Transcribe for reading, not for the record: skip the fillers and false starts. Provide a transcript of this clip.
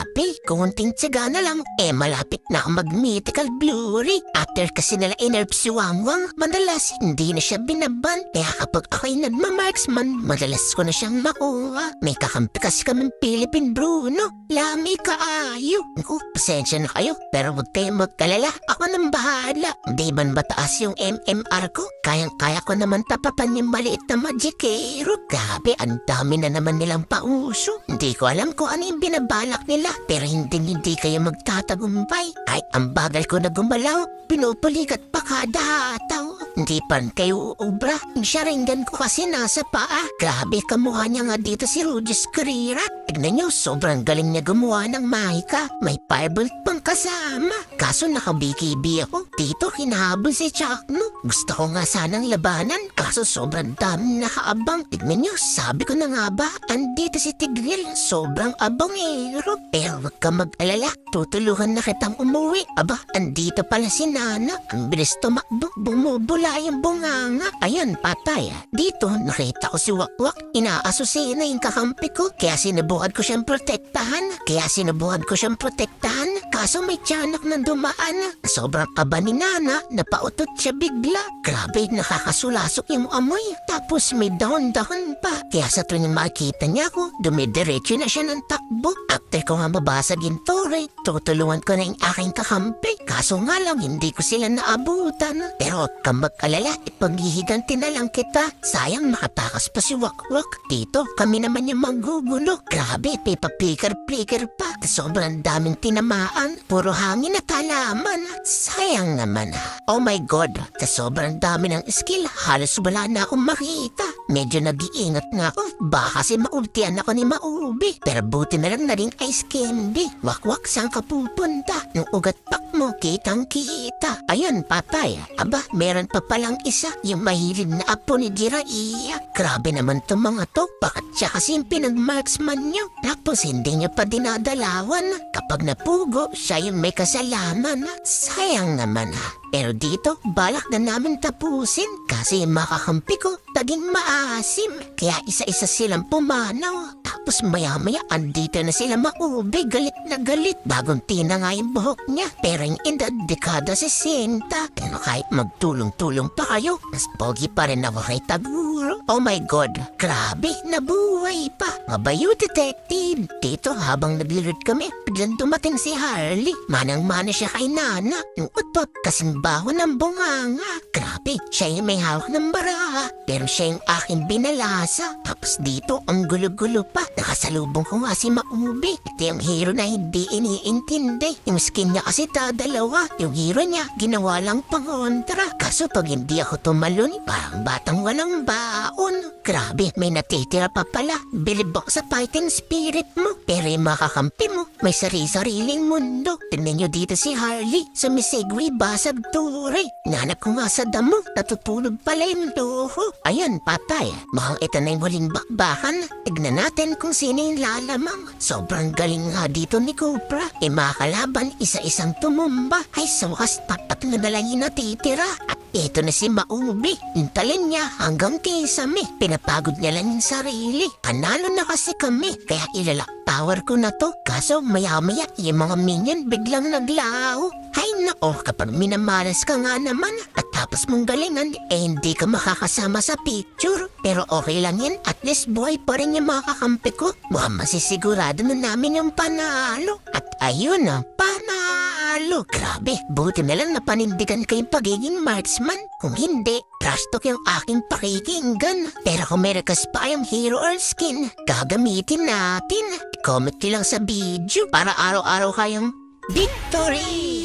Grabe, konting tiyaga na lang. Malapit na ako mag-mythical Blu-ray. After kasi nila inerp si Wangwang, madalas hindi na siya binaban. Kaya kapag ako'y nagmamarksman, madalas ko na siyang makuha. May kakampi kasi kaming Philippine Bruno. Lami kaayo. Pasensya na kayo, pero huwag kayong magkalala. Ako nang bahala. Hindi man mataas yung MMR ko? Kayang-kaya ko naman tapapan yung maliit na magikero. Grabe, ang dami na naman nilang pauso. Hindi ko alam kung ano yung binabalak nila, pero hindi kayo magtatagumpay. Kahit ang bagal ko na gumalaw, pinupulikat pa kada hataw. Hindi pa kayo uubra. Sharingan ko kasi nasa paa. Grabe, kamukha niya nga dito si Rudy Escurira. Tignan niyo, sobrang galing niya gumawa ng mahika. May firebolt pang kasama. Kaso nakabiki-bi ako. Dito hinahabol si Chakno. Gusto ko nga sanang labanan, kaso sobrang dami nakaabang. Tignan niyo, sabi ko na nga ba, andito si Tigreal. Sobrang abang pero wag ka mag-alala. Tutulungan na kitang umuwi. Aba, andito pala si Nana. Ang bilis tumakbo, bumubula yung bunganga. Ayan, patay. Dito, nakita ko si Wakwak. Inaasusin na yung kakampi ko. Kaya sinubukan ko siyang protektahan. Kaso may tiyanak na dumaan. Sobrang kaba ni Nana, napautot siya bigla. Grabe, nakakasulasok yung amoy. Tapos may dahon-dahon pa. Kaya sa tuwing makita niya ako, dumidiretso na siya ng takbo. After ko nga mabasag yung tore, tutulungan ko na yung aking kakampi. Kaso nga lang, hindi ko sila naabutan. Pero huwag kang mag-alala, ipaghihiganti na lang kita. Sayang makatakas pa si Wakwak. Dito, kami naman yung manggugulo. Grabe, pipa-flicker pa. Sobrang daming tinamaan. Puro hangin at halaman. Sayang naman. Oh my God, sa sobrang dami ng skill, halos wala na akong makita. Medyo nag-iingat nga ako. Baka kasi maultian ako ni Maubi. Pero buti na lang na rin ice candy. Wakwak, saan ka pupunta? Yung ugat pak mo, kitang-kita. Ayun, patay. Aba, meron pa palang isa. Yung mahilig na apo ni Jiraiya. Grabe naman to mga to. Bakit siya kasi yung pinag-marksman nyo? Tapos hindi nyo pa dinadalawan. Kapag napugo, siya yung may kasalaman. Sayang naman. Pero dito, balak na namin tapusin kasi yung makakampi ko taging maasim. Kaya isa-isa silang pumanaw. Tapos maya-maya andito na sila Maubi, galit na galit. Bagong tina nga yung buhok niya. Pero yung edad, dekada 60. Pero kahit magtulong-tulong pa kayo, mas pogi pa rin ako kay Taguro. Oh my God, grabe, nabuhay pa. Mabayo, detective. Dito habang naglilid kami, biglang dumating si Harley. Manang-mana siya kay Nana. Yung utpot kasing baho ng bunganga. Grabe, siya yung may hawak ng baraha. Pero siya yung aking binalasa. Tapos dito, ang gulo-gulo pa. Nakasalubong ko nga si Maubi. Ito yung hero na hindi iniintindi. Yung skin niya kasi dadalawa. Yung hero niya, ginawa lang pangontra. Kaso pag hindi ako tumalon, parang batang walang baon. Grabe, may natitira pa pala. Bilib ako sa fighting spirit mo. Pero yung makakampi mo, may sari-sariling mundo. Tignan nyo dito si Harley. Sumisegway basag turi. Nanap ko nga sa damo. Natutulog pala yung luho. Ayun, patay. Mukhang ito na yung huling bakbakan. Tignan natin kung sino yung lalamang. Sobrang galing nga dito ni Cobra. Mga kalaban, isa-isang tumumba. Ay, sa wakas, tatlo na lang yung natitira. At ito na si Maubi. Yung talin niya hanggang kisame. Pinapagod niya lang yung sarili. Panalo na kasi kami. Kaya ilalak tower ko na to. Kaso maya-maya, yung mga minion biglang naglaho. Ay nako, kapag minamalas ka nga naman at tapos mong galingan, hindi ka makakasama sa picture. Pero okay lang yan, at least buhay pa rin yung mga kakampi ko. Mukhang masisigurado na namin yung panalo. At ayun na, panalo. Grabe, buti na lang napanindigan kayong pagiging marksman. Kung hindi, trash talk yung aking pakikinggan. Pero kung meron ka pa yung hero or skin, gagamitin natin. Comment nyo lang sa video para araw-araw kayong victory!